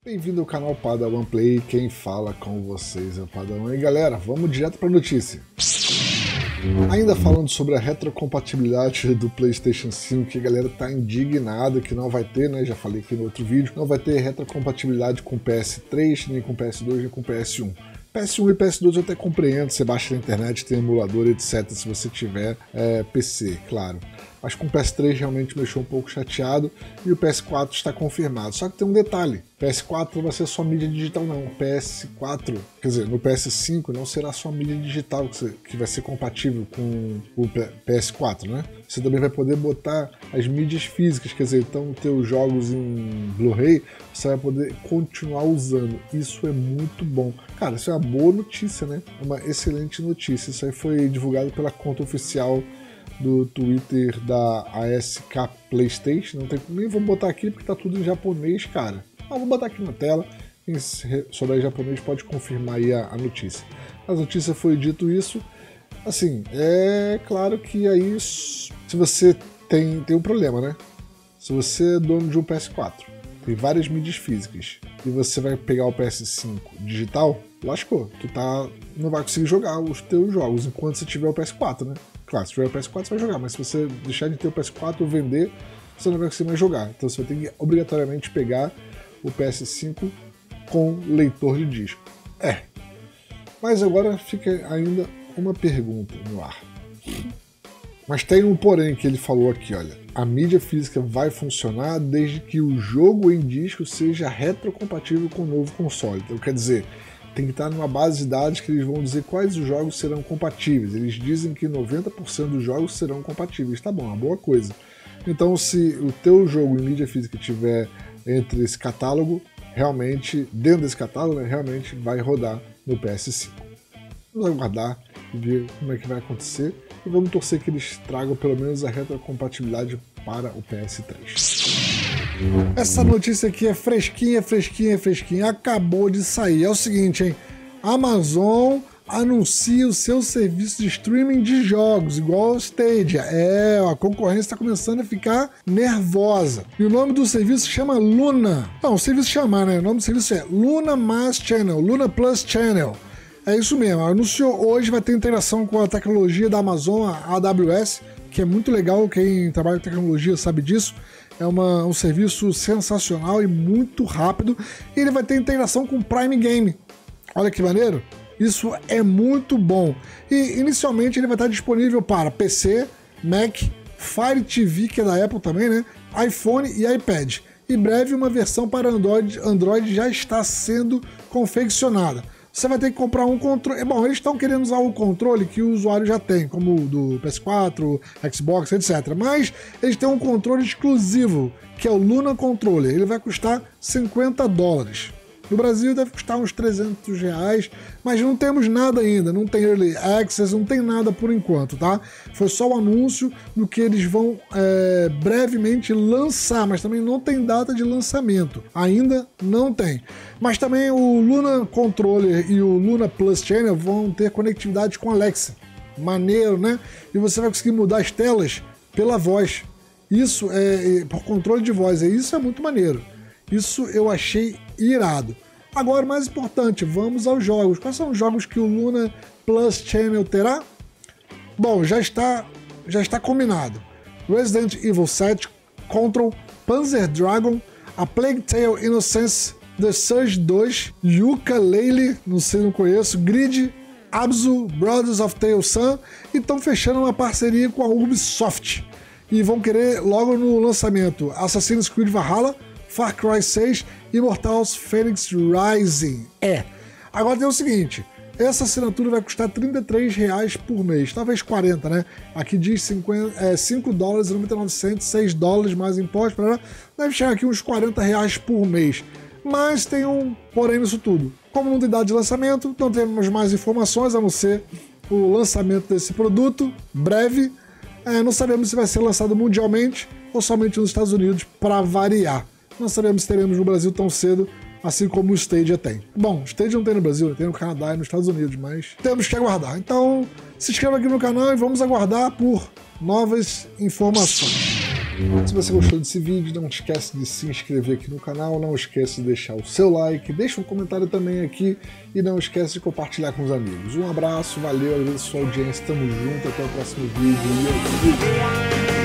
Bem-vindo ao canal Padawan Play, quem fala com vocês é o Padawan. E galera, vamos direto para a notícia. Ainda falando sobre a retrocompatibilidade do PlayStation 5, que a galera tá indignada que não vai ter, né? Já falei aqui no outro vídeo, não vai ter retrocompatibilidade com PS3, nem com PS2, nem com PS1. PS1 e PS2 eu até compreendo, você baixa na internet, tem emulador, etc, se você tiver PC, claro. Mas com o PS3 realmente me deixou um pouco chateado e o PS4 está confirmado. Só que tem um detalhe, PS4 não vai ser só mídia digital não, o PS4, quer dizer, no PS5 não será só mídia digital que vai ser compatível com o PS4, né? Você também vai poder botar as mídias físicas, quer dizer, então ter os jogos em Blu-ray, você vai poder continuar usando. Isso é muito bom. Cara, isso é uma boa notícia, né? Uma excelente notícia. Isso aí foi divulgado pela conta oficial do Twitter da ASK PlayStation. Não tem, nem vou botar aqui porque tá tudo em japonês, cara. Vou botar aqui na tela. Quem souber japonês pode confirmar aí a notícia. A notícia foi dito isso. Assim, é claro que aí se você tem um problema, né? Se você é dono de um PS4, tem várias mídias físicas e você vai pegar o PS5 digital, lascou. Tu não vai conseguir jogar os teus jogos enquanto você tiver o PS4, né? Claro, se tiver o PS4 você vai jogar, mas se você deixar de ter o PS4 ou vender, você não vai conseguir mais jogar. Então você vai ter que obrigatoriamente pegar o PS5 com leitor de disco. Mas agora fica ainda uma pergunta no ar. Mas tem um porém que ele falou aqui, olha. A mídia física vai funcionar desde que o jogo em disco seja retrocompatível com o novo console. Então quer dizer, tem que estar numa base de dados que eles vão dizer quais os jogos serão compatíveis. Eles dizem que 90% dos jogos serão compatíveis. Tá bom, uma boa coisa. Então se o teu jogo em mídia física tiver entre esse catálogo, realmente, dentro desse catálogo, né, realmente vai rodar no PS5. Vamos aguardar e ver como é que vai acontecer. E vamos torcer que eles tragam pelo menos a retrocompatibilidade para o PS3. Essa notícia aqui é fresquinha, fresquinha, fresquinha. Acabou de sair. É o seguinte, hein? Amazon anuncia o seu serviço de streaming de jogos, igual ao Stadia. A concorrência está começando a ficar nervosa. E o nome do serviço se chama Luna. Não, o serviço chama, né? O nome do serviço é Luna Plus Channel, Luna Plus Channel. É isso mesmo, anunciou hoje, vai ter integração com a tecnologia da Amazon, a AWS, que é muito legal, quem trabalha com tecnologia sabe disso. É um serviço sensacional e muito rápido. E ele vai ter integração com o Prime Game. Olha que maneiro. Isso é muito bom. E inicialmente ele vai estar disponível para PC, Mac, Fire TV, que é da Apple também, né? iPhone e iPad. Em breve uma versão para Android já está sendo confeccionada. Você vai ter que comprar um controle. Bom, eles estão querendo usar o controle que o usuário já tem, como o do PS4, Xbox, etc. Mas eles têm um controle exclusivo, que é o Luna Controller. Ele vai custar $50. No Brasil deve custar uns R$300, mas não temos nada ainda, não tem Early Access, não tem nada por enquanto, tá? Foi só o anúncio do que eles vão brevemente lançar, mas também não tem data de lançamento, ainda não tem. Mas também o Luna Controller e o Luna Plus Channel vão ter conectividade com Alexa. Maneiro, né? E você vai conseguir mudar as telas pela voz. Isso por controle de voz, isso é muito maneiro. Isso eu achei irado. Agora, o mais importante, vamos aos jogos. Quais são os jogos que o Luna Plus Channel terá? Bom, já está combinado. Resident Evil 7, Control, Panzer Dragon, A Plague Tale Innocence, The Surge 2, Yooka-Laylee, não conheço, Grid, Abzu, Brothers of Tale Sun, e estão fechando uma parceria com a Ubisoft. E vão querer logo no lançamento Assassin's Creed Valhalla, Far Cry 6 e Immortals Fenyx Rising. Agora tem o seguinte, essa assinatura vai custar R$33 por mês, talvez 40, né? Aqui diz $5,99, $6 mais impostos, deve chegar aqui uns R$40 por mês. Mas tem um porém nisso tudo. Como não tem data de lançamento, não temos mais informações, a não ser o lançamento desse produto, breve. Não sabemos se vai ser lançado mundialmente ou somente nos Estados Unidos, para variar. Não sabemos se teremos no Brasil tão cedo, assim como o Stadia tem. Bom, o Stadia não tem no Brasil, tem no Canadá e nos Estados Unidos, mas temos que aguardar. Então, se inscreva aqui no canal e vamos aguardar por novas informações. Se você gostou desse vídeo, não esquece de se inscrever aqui no canal, não esquece de deixar o seu like, deixa um comentário também aqui e não esquece de compartilhar com os amigos. Um abraço, valeu, agradeço a sua audiência, tamo junto, até o próximo vídeo e eu fui!